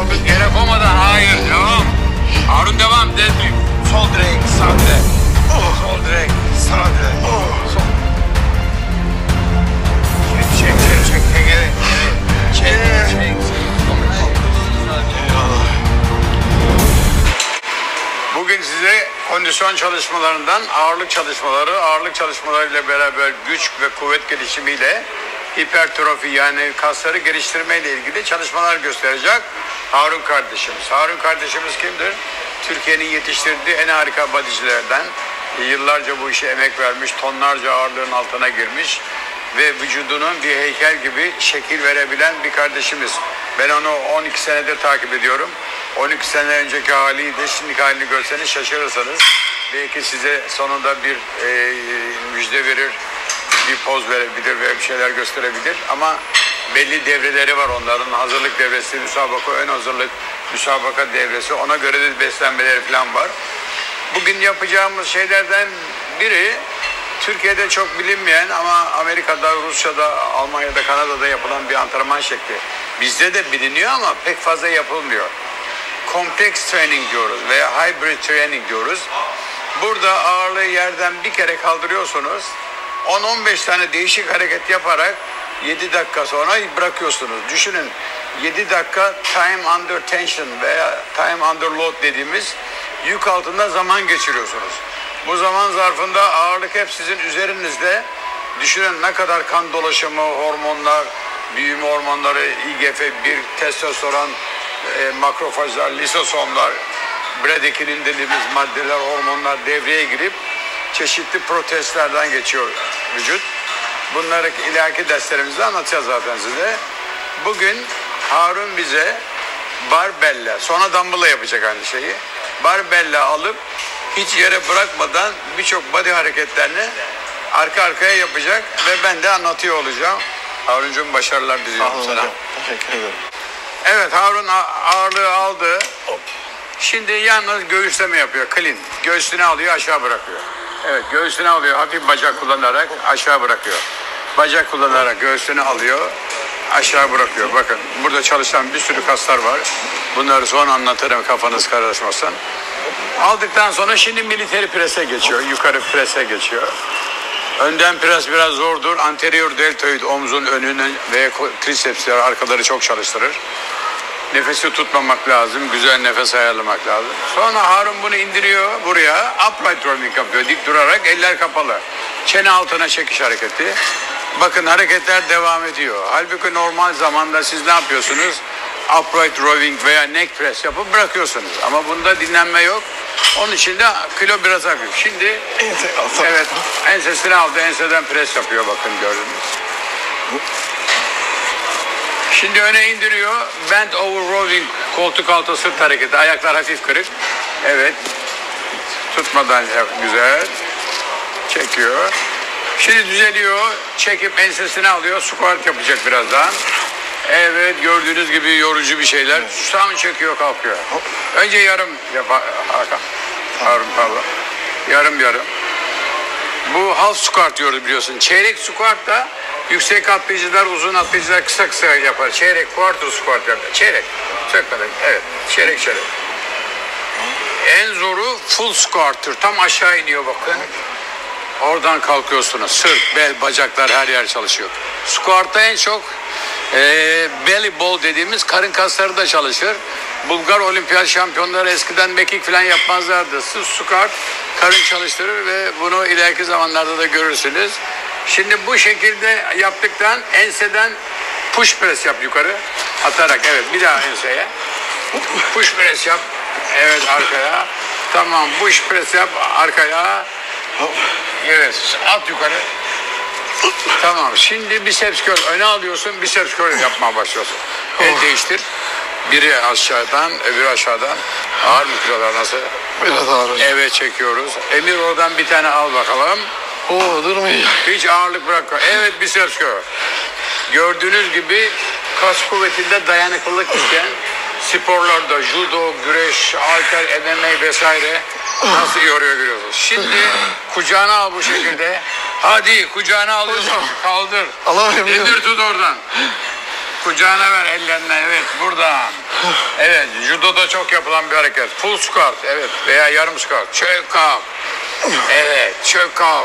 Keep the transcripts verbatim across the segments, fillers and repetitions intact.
Yere koymadan hayır devam. Harun devam. Deadlift. Sol direk, sağ direk. Sol direk, sağ direk. Sol. Çek, çek, çek, çek, çek, geri, geri. Çek, çek, çek. Eyvallah. Bugün size kondisyon çalışmalarından ağırlık çalışmaları, ağırlık çalışmalarıyla beraber güç ve kuvvet gelişimiyle hipertrofi yani kasları geliştirme ile ilgili çalışmalar gösterecek Harun kardeşimiz. Harun kardeşimiz kimdir? Türkiye'nin yetiştirdiği en harika bodycilerden. Yıllarca bu işe emek vermiş, tonlarca ağırlığın altına girmiş ve vücudunun bir heykel gibi şekil verebilen bir kardeşimiz. Ben onu on iki senedir takip ediyorum. on iki sene önceki haliydi, şimdiki halini görseniz şaşırırsınız. Belki size sonunda bir e, müjde verir, bir poz verebilir ve bir şeyler gösterebilir. Ama belli devreleri var onların. Hazırlık devresi, müsabaka, ön hazırlık, müsabaka devresi. Ona göre de beslenmeleri falan var. Bugün yapacağımız şeylerden biri Türkiye'de çok bilinmeyen ama Amerika'da, Rusya'da, Almanya'da, Kanada'da yapılan bir antrenman şekli. Bizde de biliniyor ama pek fazla yapılmıyor. Complex training diyoruz veya hybrid training diyoruz. Burada ağırlığı yerden bir kere kaldırıyorsunuz. on on beş tane değişik hareket yaparak yedi dakika sonra bırakıyorsunuz. Düşünün yedi dakika time under tension veya time under load dediğimiz yük altında zaman geçiriyorsunuz. Bu zaman zarfında ağırlık hep sizin üzerinizde. Düşünün ne kadar kan dolaşımı, hormonlar, büyüme hormonları, I G F bir, testosteron, e, makrofajlar, lisosomlar, bradikinin dediğimiz maddeler, hormonlar devreye girip çeşitli protezlerden geçiyor vücut. Bunları ileriki derslerimizde anlatacağız zaten size. Bugün Harun bize barbelle, sonra dumbbell'la yapacak aynı şeyi. Barbelle alıp hiç yere bırakmadan birçok body hareketlerini arka arkaya yapacak ve ben de anlatıyor olacağım. Haruncuğum başarılar diliyorum Sağ olun sana. hocam. Teşekkür ederim. Evet, Harun ağırlığı aldı. Şimdi yalnız göğüsleme yapıyor. Clean. Göğsünü alıyor, aşağı bırakıyor. Evet, göğsünü alıyor. Hafif bacak kullanarak aşağı bırakıyor. Bacak kullanarak göğsünü alıyor, aşağı bırakıyor. Bakın burada çalışan bir sürü kaslar var. Bunları sonra anlatırım kafanız karışmasın. Aldıktan sonra şimdi military press'e geçiyor. Yukarı press'e geçiyor. Önden pres biraz zordur. Anterior deltoid omzun önünü ve trisepsler arkaları çok çalıştırır. Nefesi tutmamak lazım. Güzel nefes ayarlamak lazım. Sonra Harun bunu indiriyor buraya. Upright rowing yapıyor. Dik durarak eller kapalı. Çene altına çekiş hareketi. Bakın hareketler devam ediyor. Halbuki normal zamanda siz ne yapıyorsunuz? Upright rowing veya neck press yapıp bırakıyorsunuz. Ama bunda dinlenme yok. Onun için de kilo biraz hafif. Şimdi evet ensesini aldı. Enseden pres yapıyor bakın gördünüz. Şimdi öne indiriyor. Bent over rowing koltuk altı sırt hareketi. Ayaklar hafif kırık. Evet. Tutmadan güzel. Çekiyor. Şimdi düzeliyor. Çekip ensesini alıyor. Squat yapacak birazdan. Evet gördüğünüz gibi yorucu bir şeyler. Tam çekiyor kalkıyor. Önce yarım yapar. Hakan. Harun pardon. Yarım yarım. Bu half squat diyoruz biliyorsun. Çeyrek squat da yüksek atlayıcılar, uzun atlayıcılar kısa kısa yapar. Çeyrek, quarter squat yapar. Çeyrek. Çok kadar. Evet. Çeyrek çeyrek. En zoru full squat'tır. Tam aşağı iniyor bakın. Oradan kalkıyorsunuz. Sırt, bel, bacaklar her yer çalışıyor. Squat'ta en çok e, belly ball dediğimiz karın kasları da çalışır. Bulgar olimpiyat şampiyonları eskiden mekik falan yapmazlardı. Sırf squat karın çalıştırır ve bunu ileriki zamanlarda da görürsünüz. Şimdi bu şekilde yaptıktan enseden push press yap yukarı atarak. Evet bir daha enseye. Push press yap. Evet arkaya. Tamam push press yap arkaya. Evet at yukarı. Tamam şimdi biceps curl öne alıyorsun, biceps curl yapmaya başlıyorsun. El değiştir. Biri aşağıdan öbürü aşağıdan. Ağır mı kilolar nasıl? Biraz ağır hocam. Evet çekiyoruz. Emir oradan bir tane al bakalım. Oo durmayacak. Hiç ağırlık bırakma. Evet biceps curl. Gördüğünüz gibi kas kuvvetinde dayanıklılık isteyen sporlarda judo, güreş, halter, M M A vesaire nasıl yoruyor görüyorsunuz. Şimdi kucağına al bu şekilde. Hadi kucağına alıyorsun. Kaldır. Alamıyorum. Emir tut oradan. Kucağına ver ellerine. Evet buradan. Evet, judoda çok yapılan bir hareket. Full squat, evet, veya yarım squat. Çök kalk. Evet, çök kalk.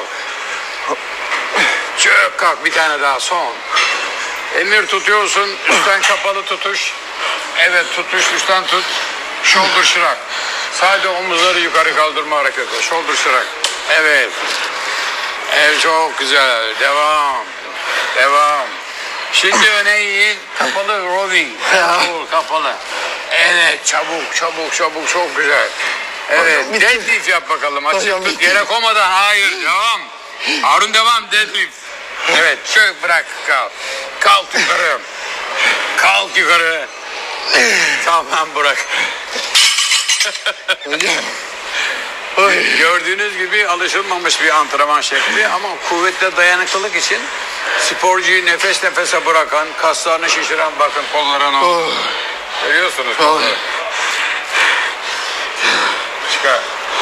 Çök kalk, bir tane daha, son. Emir tutuyorsun, üstten kapalı tutuş. Evet, tutuş, üstten tut. Shoulder shrug. Sadece omuzları yukarı kaldırma hareketi. Shoulder shrug. Evet. Evet, çok güzel. Devam. Devam. Şimdi öne eğil. Kapalı rowing. Kapalı, kapalı. Evet, çabuk, çabuk, çabuk. Çok güzel. Evet, deadlift yap bakalım. Açık tut, yere koymadan. Hayır, devam. Harun devam, deadlift. Evet, çök, bırak, kalk. Kalk yukarı. Kalk yukarı. Tamam, bırak. Gördüğünüz gibi alışılmamış bir antrenman şekli ama kuvvetle dayanıklılık için sporcuyu nefes nefese bırakan, kaslarını şişiren, bakın kollarına. Oh. Görüyorsunuz kolları. Oh. Çıkar.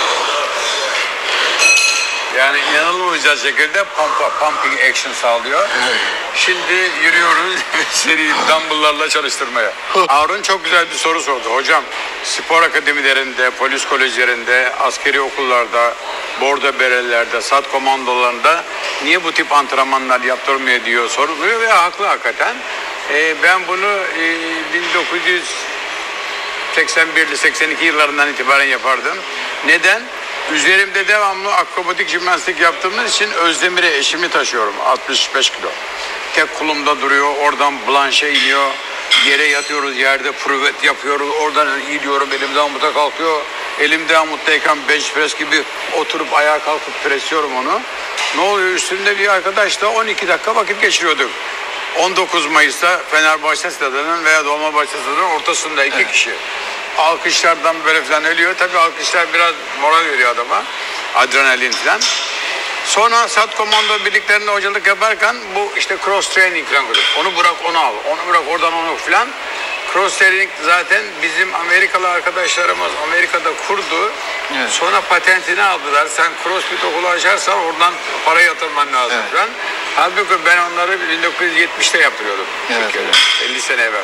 Yani inanılmayacak şekilde pump, pumping action sağlıyor. Şimdi yürüyoruz seri dumbbell'larla çalıştırmaya. Harun çok güzel bir soru sordu. Hocam, spor akademilerinde, polis kolejlerinde, askeri okullarda, bordo berelerde, sat komandolarında niye bu tip antrenmanlar yaptırmıyor diyor, soruluyor ve haklı hakikaten. Ee, ben bunu e, bin dokuz yüz seksen birli seksen iki yıllarından itibaren yapardım. Neden? Üzerimde devamlı akrobatik jimnastik yaptığımız için Özdemir'e eşimi taşıyorum. altmış beş kilo. Tek kolumda duruyor. Oradan blanşe iniyor. Yere yatıyoruz. Yerde pruvet yapıyoruz. Oradan iniyorum. Elimde amuta kalkıyor. Elimde amuttayken bench press gibi oturup ayağa kalkıp presliyorum onu. Ne oluyor? Üstünde bir arkadaşla on iki dakika vakit geçiriyorduk. on dokuz Mayıs'ta Fenerbahçe Stadı'nın veya Dolmabahçe Stadı'nın ortasında iki evet. kişi. Alkışlardan böyle falan ölüyor. Tabii alkışlar biraz moral veriyor adama. Adrenalin falan. Sonra sat komando birliklerinde hocalık yaparken bu işte cross training falan böyle. Onu bırak onu al. Onu bırak oradan onu falan. Cross training zaten bizim Amerikalı arkadaşlarımız Amerika'da kurdu. Evet. Sonra patentini aldılar. Sen crossfit okulu açarsan oradan para yatırman lazım evet. falan. Halbuki ben onları bin dokuz yüz yetmişte yaptırıyordum. Evet, evet. elli sene evvel.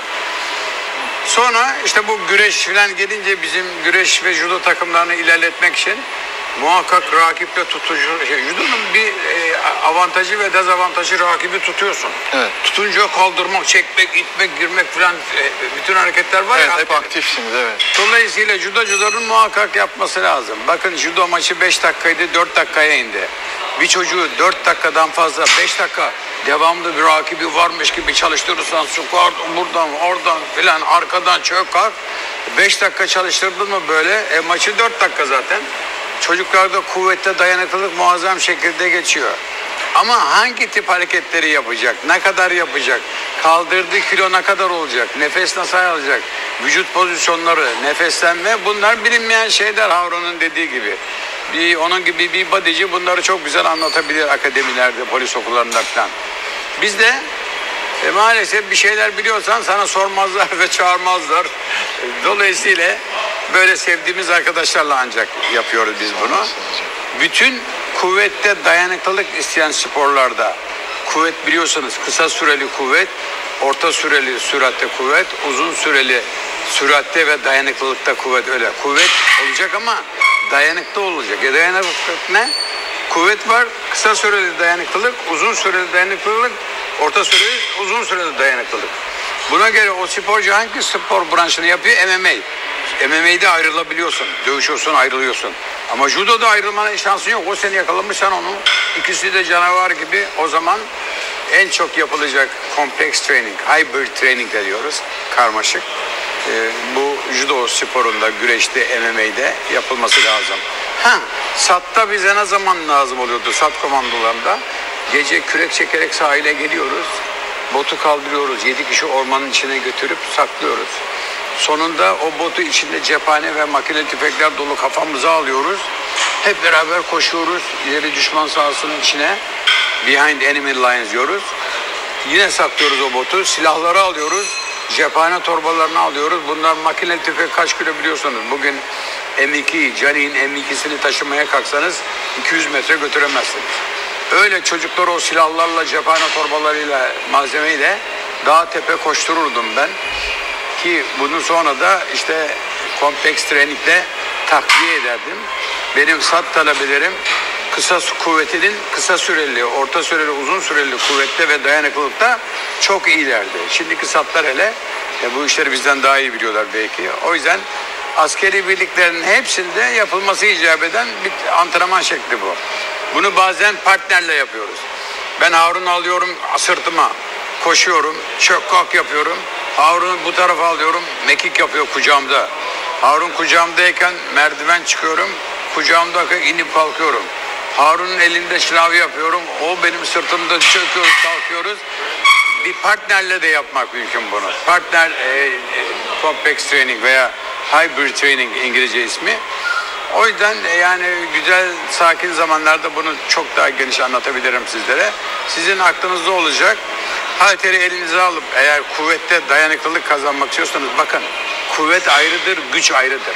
Sonra işte bu güreş falan gelince bizim güreş ve judo takımlarını ilerletmek için muhakkak rakiple tutucu, şey, judonun bir e, avantajı ve dezavantajı, rakibi tutuyorsun. Evet. Tutunca kaldırmak, çekmek, itmek, girmek falan e, bütün hareketler var evet, ya. Hep aktifsiniz evet. Dolayısıyla judocuların muhakkak yapması lazım. Bakın judo maçı beş dakikaydı, dört dakikaya indi. Bir çocuğu dört dakikadan fazla beş dakika devamlı bir rakibi varmış gibi çalıştırırsan squat buradan oradan filan arkadan çök kalk beş dakika çalıştırdın mı böyle e, maçı dört dakika zaten. Çocuklarda kuvvette dayanıklılık muazzam şekilde geçiyor. Ama hangi tip hareketleri yapacak? Ne kadar yapacak? Kaldırdığı kilo ne kadar olacak? Nefes nasıl alacak? Vücut pozisyonları, nefeslenme, bunlar bilinmeyen şeyler Harun'un dediği gibi. Bir, onun gibi bir bodyci bunları çok güzel anlatabilir akademilerde, polis okullarında falan. Biz de e, maalesef bir şeyler biliyorsan sana sormazlar ve çağırmazlar. Dolayısıyla böyle sevdiğimiz arkadaşlarla ancak yapıyoruz biz bunu. Bütün kuvvette dayanıklılık isteyen sporlarda kuvvet biliyorsanız kısa süreli kuvvet, orta süreli süratte kuvvet, uzun süreli süratte ve dayanıklılıkta kuvvet öyle. Kuvvet olacak ama dayanıklı olacak. E dayanıklılık ne? Kuvvet var, kısa süreli dayanıklılık, uzun süreli dayanıklılık, orta süreli, uzun süreli dayanıklılık. Buna göre o sporcu hangi spor branşını yapıyor? M M A. M M A'de ayrılabiliyorsun. Dövüşüyorsun, ayrılıyorsun. Ama judoda ayrılmanın şansın yok. O seni yakalamışsan onu. İkisi de canavar gibi. O zaman en çok yapılacak complex training, hybrid training de diyoruz. Karmaşık. Ee, bu judo sporunda, güreşte, M M A'de yapılması lazım. Ha, satta bize ne zaman lazım oluyordu sat komandolarında? Gece kürek çekerek sahile geliyoruz. Botu kaldırıyoruz. Yedi kişi ormanın içine götürüp saklıyoruz. Sonunda o botu içinde cephane ve makine tüfekler dolu kafamıza alıyoruz. Hep beraber koşuyoruz. İleri düşman sahasının içine. Behind enemy lines diyoruz. Yine saklıyoruz o botu. Silahları alıyoruz. Cephane torbalarını alıyoruz. Bunlar makine tüfek kaç kilo biliyorsunuz. Bugün M iki, Canik'in M ikisini taşımaya kalksanız iki yüz metre götüremezsiniz. Öyle çocukları o silahlarla, cephane torbalarıyla, malzemeyle dağ tepe koştururdum ben. Ki bunu sonra da işte kompleks trainingle takviye ederdim. Benim sat talebelerim kısa kuvvetinin kısa süreli, orta süreli, uzun süreli kuvvette ve dayanıklılıkta çok iyilerdi. Şimdiki satlar hele e, bu işleri bizden daha iyi biliyorlar belki. O yüzden askeri birliklerin hepsinde yapılması icap eden bir antrenman şekli bu. Bunu bazen partnerle yapıyoruz. Ben Harun'u alıyorum sırtıma, koşuyorum, çök kalk yapıyorum. Harun'u bu tarafa alıyorum, mekik yapıyor kucağımda. Harun kucağımdayken merdiven çıkıyorum, kucağımda inip kalkıyorum. Harun'un elinde şınav yapıyorum, o benim sırtımda çöküyoruz, kalkıyoruz. Bir partnerle de yapmak mümkün bunu. Partner e, e, complex training veya hybrid training İngilizce ismi. O yüzden yani güzel, sakin zamanlarda bunu çok daha geniş anlatabilirim sizlere. Sizin aklınızda olacak. Halteri elinize alıp eğer kuvvette dayanıklılık kazanmak istiyorsanız bakın kuvvet ayrıdır, güç ayrıdır.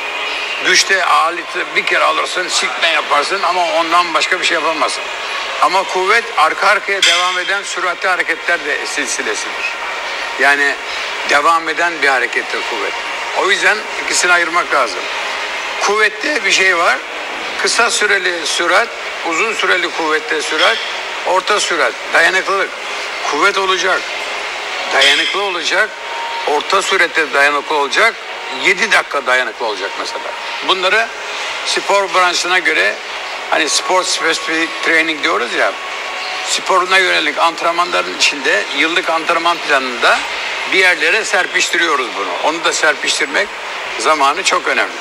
Güçte aleti bir kere alırsın, silkme yaparsın ama ondan başka bir şey yapamazsın. Ama kuvvet arka arkaya devam eden süratli hareketler de silsilesidir. Yani devam eden bir harekettir kuvvet. O yüzden ikisini ayırmak lazım. Kuvvette bir şey var. Kısa süreli sürat, uzun süreli kuvvette sürat, orta sürat, dayanıklılık. Kuvvet olacak, dayanıklı olacak, orta sürette dayanıklı olacak, yedi dakika dayanıklı olacak mesela. Bunları spor branşına göre hani spor specific training diyoruz ya, sporuna yönelik antrenmanların içinde yıllık antrenman planında bir yerlere serpiştiriyoruz bunu. Onu da serpiştirmek zamanı çok önemli.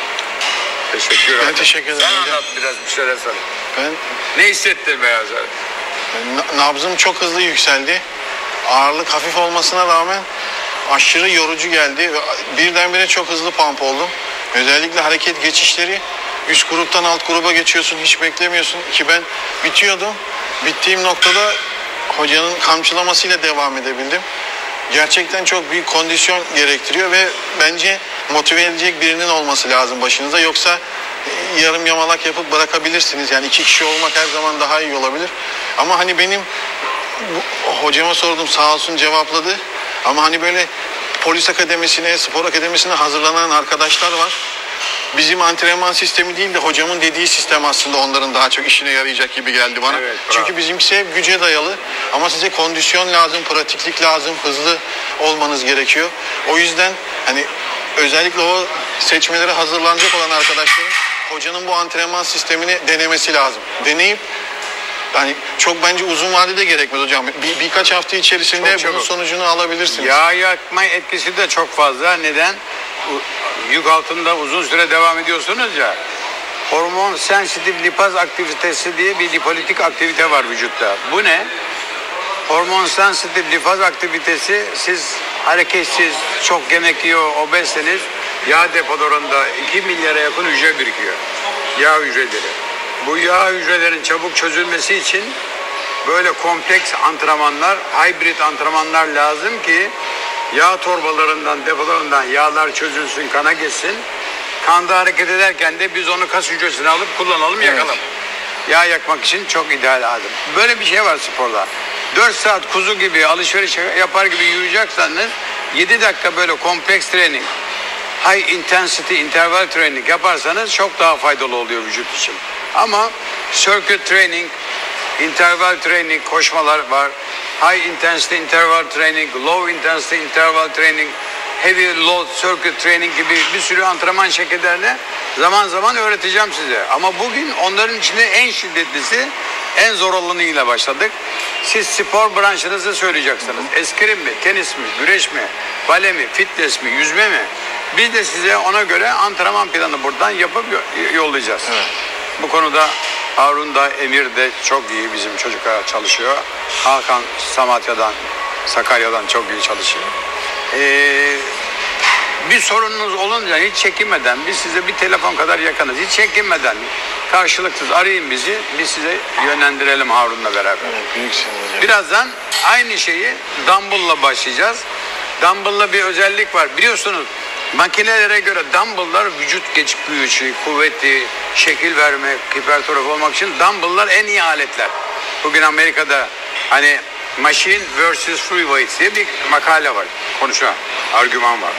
Teşekkür ederim. Ben teşekkür ederim. Sen anlat biraz bir şeyler söyle. Ben Ne hissettin Beyaz abi? nabzım çok hızlı yükseldi. Ağırlık hafif olmasına rağmen aşırı yorucu geldi. Birdenbire çok hızlı pump oldum. Özellikle hareket geçişleri üst gruptan alt gruba geçiyorsun, hiç beklemiyorsun ki ben bitiyordum. Bittiğim noktada hocanın kamçılamasıyla devam edebildim. Gerçekten çok büyük kondisyon gerektiriyor ve bence motive edecek birinin olması lazım başınıza. Yoksa yarım yamalak yapıp bırakabilirsiniz. Yani iki kişi olmak her zaman daha iyi olabilir. Ama hani benim hocama sordum, sağ olsun cevapladı. Ama hani böyle polis akademisine, spor akademisine hazırlanan arkadaşlar var. Bizim antrenman sistemi değil de hocamın dediği sistem aslında onların daha çok işine yarayacak gibi geldi bana. Evet, çünkü bizimkisi hep güce dayalı ama size kondisyon lazım, pratiklik lazım, hızlı olmanız gerekiyor. O yüzden hani özellikle o seçmelere hazırlanacak olan arkadaşların hocanın bu antrenman sistemini denemesi lazım. Deneyip yani çok bence uzun vadede gerekmez hocam. Bir, birkaç hafta içerisinde Çok bunun çabuk. sonucunu alabilirsiniz. Yağ yakma etkisi de çok fazla. Neden? Yük altında uzun süre devam ediyorsunuz ya. Hormon sensitif lipaz aktivitesi diye bir lipolitik aktivite var vücutta. Bu ne? Hormon sensitif lipaz aktivitesi, siz hareketsiz, çok yemek yiyor, obezseniz yağ depolarında iki milyara yakın hücre birikiyor. Yağ hücreleri. Bu yağ hücrelerin çabuk çözülmesi için böyle kompleks antrenmanlar, hibrit antrenmanlar lazım ki yağ torbalarından, depolarından yağlar çözülsün, kana geçsin. Kanda hareket ederken de biz onu kas hücresine alıp kullanalım, Evet. yakalım. Yağ yakmak için çok ideal adım. Böyle bir şey var sporda. dört saat kuzu gibi alışveriş yapar gibi yürüyecekseniz yedi dakika böyle kompleks training, high intensity interval training yaparsanız çok daha faydalı oluyor vücut için. Ama circuit training, interval training, koşmalar var. High intensity interval training, low intensity interval training, heavy load circuit training gibi bir sürü antrenman şekillerini zaman zaman öğreteceğim size. Ama bugün onların içinde en şiddetlisi, en zor olanıyla başladık. Siz spor branşınızı söyleyeceksiniz. Eskrim mi, tenis mi, güreş mi, bale mi, fitness mi, yüzme mi? Biz de size ona göre antrenman planı buradan yapıp yollayacağız. Evet. Bu konuda Harun da Emir de çok iyi bizim çocuklar çalışıyor. Hakan Samatya'dan, Sakarya'dan çok iyi çalışıyor. Ee, bir sorununuz olunca hiç çekinmeden, biz size bir telefon kadar yakınız. Hiç çekinmeden karşılıksız arayın bizi. Biz size yönlendirelim Harun'la beraber. Evet, büyüksünüz hocam. Birazdan aynı şeyi dumbbell'la başlayacağız. Dumbbell'la bir özellik var. Biliyorsunuz makinelere göre dumbbell'lar vücut geç gücü, kuvveti, şekil vermek, hipertrofi olmak için dumbbell'lar en iyi aletler. Bugün Amerika'da hani Machine versus Free Weights diye bir makale var. Konuşan, argüman var.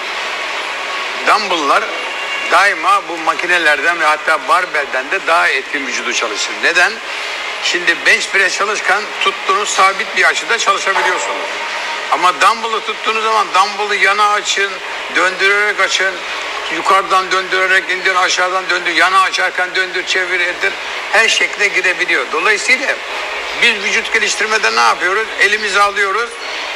Dumbbell'lar daima bu makinelerden ve hatta barbell'den de daha etkin vücudu çalışır. Neden? Şimdi bench press çalışırken tuttuğunuz sabit bir açıda çalışabiliyorsunuz. Ama dumbbell'ı tuttuğunuz zaman dumbbell'ı yana açın, döndürerek açın, yukarıdan döndürerek indir, aşağıdan döndür, yana açarken döndür, çevir, edir. Her şekle girebiliyor. Dolayısıyla biz vücut geliştirmede ne yapıyoruz? Elimizi alıyoruz,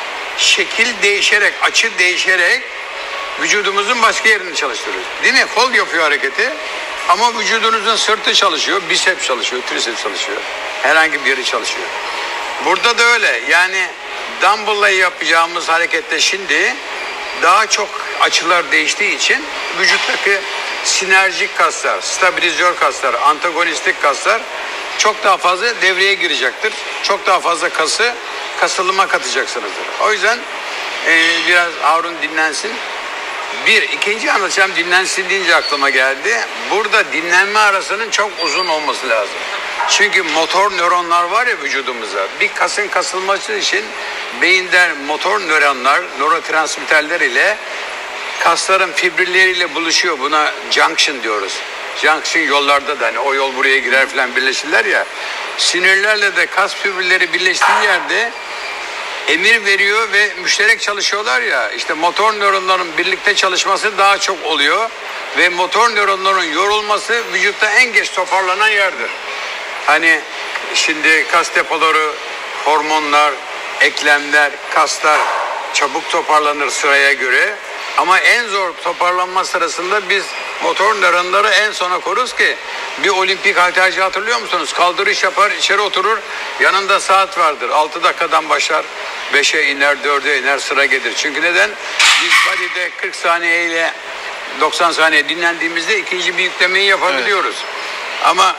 şekil değişerek, açı değişerek vücudumuzun başka yerini çalıştırıyoruz. Değil mi? Kol yapıyor hareketi ama vücudunuzun sırtı çalışıyor, biceps çalışıyor, triceps çalışıyor. Herhangi bir yeri çalışıyor. Burada da öyle. Yani dumbbell'la yapacağımız harekette şimdi daha çok açılar değiştiği için vücuttaki sinerjik kaslar, stabilizör kaslar, antagonistik kaslar çok daha fazla devreye girecektir. Çok daha fazla kası kasılıma katacaksınızdır. O yüzden e, biraz Harun dinlensin. Bir, ikinci anlatacağım dinlensin deyince aklıma geldi. Burada dinlenme arasının çok uzun olması lazım. Çünkü motor nöronlar var ya vücudumuzda. Bir kasın kasılması için beyinden motor nöronlar, nörotransmitterler ile kasların fibrilleriyle buluşuyor. Buna junction diyoruz. Junction yollarda da hani o yol buraya girer falan birleşirler ya. Sinirlerle de kas fibrilleri birleştiği yerde emir veriyor ve müşterek çalışıyorlar ya, işte motor nöronların birlikte çalışması daha çok oluyor ve motor nöronların yorulması vücutta en geç toparlanan yerdir. Hani şimdi kas depoları, hormonlar, eklemler, kaslar çabuk toparlanır sıraya göre ama en zor toparlanma sırasında biz motor nöronları en sona koruz ki bir olimpik halterci hatırlıyor musunuz? Kaldırış yapar, içeri oturur, yanında saat vardır. altı dakikadan başlar, beşe iner, dörde iner, sıra gelir. Çünkü neden? Biz body'de kırk saniye ile doksan saniye dinlendiğimizde ikinci bir yüklemeyi yapabiliyoruz. Evet. Ama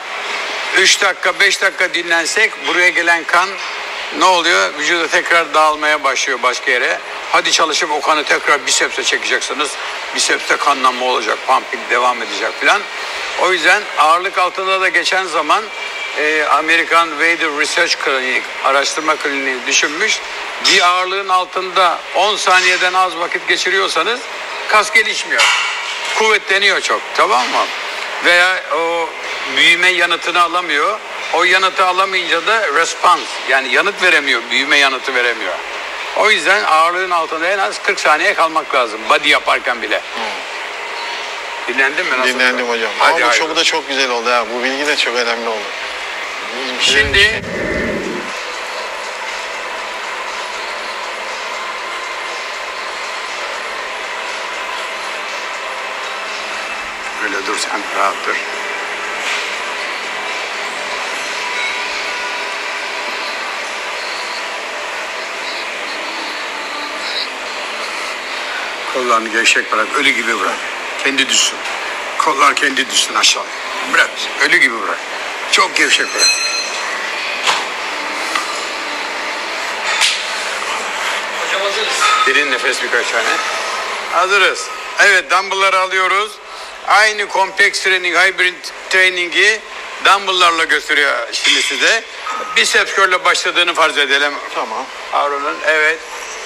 üç dakika, beş dakika dinlensek buraya gelen kan ne oluyor? Vücuda tekrar dağılmaya başlıyor başka yere. Hadi çalışıp o kanı tekrar bicepse çekeceksiniz. Bicepste kanlanma olacak, pumping devam edecek falan. O yüzden ağırlık altında da geçen zaman e, Amerikan Wader Research Clinic, araştırma kliniği düşünmüş. Bir ağırlığın altında on saniyeden az vakit geçiriyorsanız kas gelişmiyor. Kuvvetleniyor çok, tamam mı? Veya o büyüme yanıtını alamıyor. O yanıtı alamayınca da response, yani yanıt veremiyor, büyüme yanıtı veremiyor. O yüzden ağırlığın altında en az kırk saniye kalmak lazım. Body yaparken bile. Hmm. Dinlendin mi? Nasıl Dinlendim oldu? Hocam. Hadi Ama bu çok da çok güzel oldu ha. Bu bilgi de çok önemli oldu. Şimdi öyle dur sen, rahat dur. Kollarını gevşek bırak, ölü gibi bırak. Kendi düşsün. Kollar kendi düşsün aşağı. Bırak, ölü gibi bırak. Çok gevşek bırak. Hocam hazırız. Derin nefes birkaç tane. Hazırız. Evet, dumbbellları alıyoruz. Aynı complex training, hybrid training'i dumbbelllarla gösteriyor şimdi size. Biceps curl'le başladığını farz edelim. Tamam. Harun'un, evet.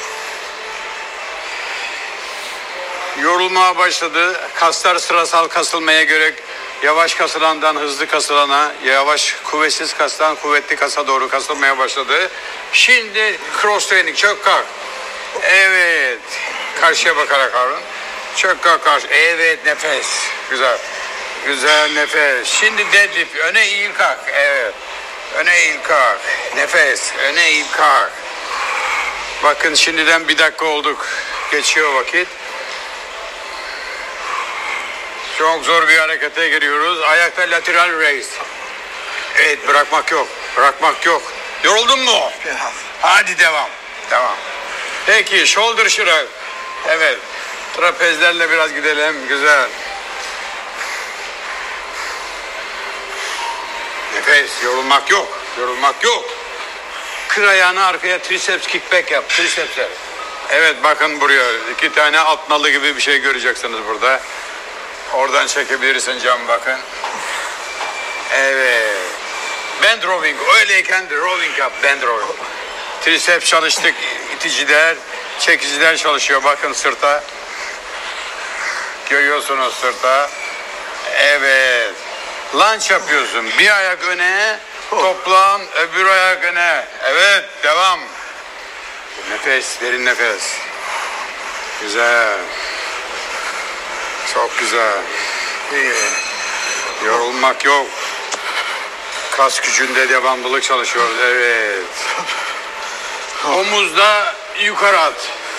Yorulmaya başladı. Kaslar sırasal kasılmaya göre yavaş kasılandan hızlı kasılana, yavaş kuvvetsiz kastan kuvvetli kasa doğru kasılmaya başladı. Şimdi cross training, çök kalk. Evet. Karşıya bakarak Harun. Çök kalk karşı. Evet, nefes. Güzel. Güzel nefes. Şimdi deadlift. Öne eğil kalk. Evet. Öne eğil kalk. Nefes. Öne eğil kalk. Bakın şimdiden bir dakika olduk. Geçiyor vakit. Çok zor bir harekete giriyoruz. Ayakta lateral raise. Evet, bırakmak yok. Bırakmak yok. Yoruldun mu? Hadi devam. Devam. Peki, shoulder shrug. Evet. Trapezlerle biraz gidelim. Güzel. Nefes. Yorulmak yok. Yorulmak yok. Kır ayağını arkaya, triceps kickback yap. Tricepsler. Evet, bakın buraya. İki tane alt nalı gibi bir şey göreceksiniz burada. Oradan çekebilirsin cam, bakın. Evet. Bend rowing. Öyleyken de rowing yap. Bend rowing. Triceps çalıştık. İticiler, çekiciler çalışıyor. Bakın sırta. Görüyorsunuz sırta. Evet. Lunge yapıyorsun. Bir ayak öne, toplam, öbür ayak öne. Evet, devam. Nefes, derin nefes. Güzel. Çok güzel. İyi. Yorulmak yok. Kas gücünde devamlılık çalışıyoruz. Evet. Omuzda yukarı at.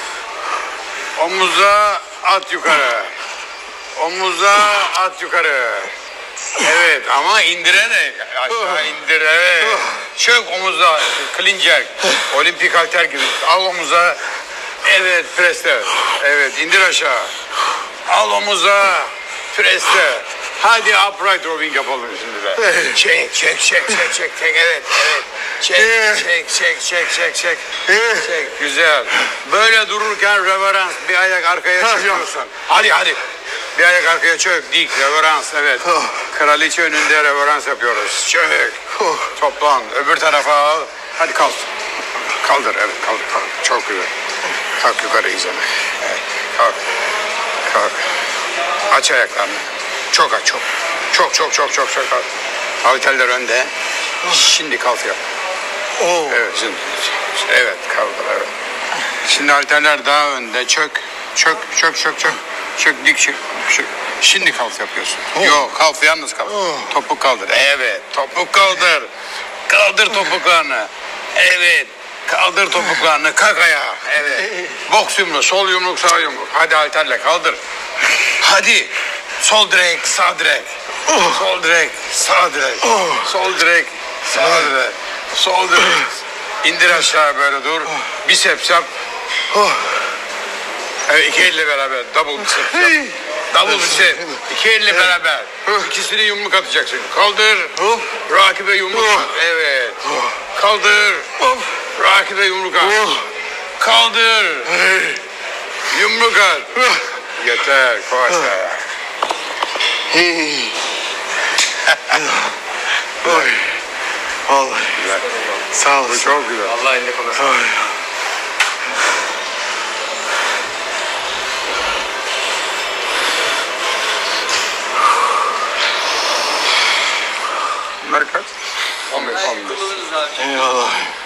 Omuza at yukarı. Omuza at yukarı. Evet ama indirerek aşağı indir. Evet. Çök omuza. Clean jerk. Olimpik halter gibi. Al omuza. Evet preste. Evet indir aşağı. Al omuza. Preste. Hadi upright rowing yapalım şimdi de. Çek çek çek çek çek çek. Evet evet. Çek çek çek çek çek çek. Çek güzel. Böyle dururken reverans bir ayak arkaya çekiyorsun. Hadi hadi. Bir ayak arkaya çök, dik, reverans, evet. Kraliçe önünde reverans yapıyoruz. Çök, toplan, öbür tarafa al. Hadi kalk. Kaldır, evet, kaldır, kaldır. Çok güzel. Kalk yukarı iyice. Evet, kalk. Kalk. Aç ayaklarını. Çok aç, çok. Çok, çok, çok, çok, çok kalk. Halterler önde. Şimdi kalk yap. Evet, şimdi. Evet, kaldır, evet. Şimdi halterler daha önde. Çök, çök, çök, çök, çök. Çök dik çök, çök. Şimdi kalk yapıyorsun. Oh. Yok kalk yalnız kalk. Oh. Topuk kaldır. Evet topuk kaldır. Kaldır topuklarını. Evet. Kaldır topuklarını. Kalk ayağa. Evet. Boks yumruğu. Sol yumruk sağ yumruk. Hadi halterle kaldır. Hadi. Sol direk sağ direk. Oh. Sol direk sağ direk. Oh. Sol direk sağ direk. Sol direk. İndir aşağı böyle dur. Oh. Biceps yap. Oh. Evet iki elle beraber double bicep yap. Double bicep. İki elle beraber. İkisini yumruk atacaksın. Kaldır. Rakibe yumruk at. Evet. Kaldır. Rakibe yumruk at. Kaldır. Yumruk at. Yeter. Koş ayağa. Oy. Vallahi. Sağ olasın. Çok güzel. Allah eline kolay. Bunları kaç? on beş, on beş. Kullanırız abi. Eyvallah.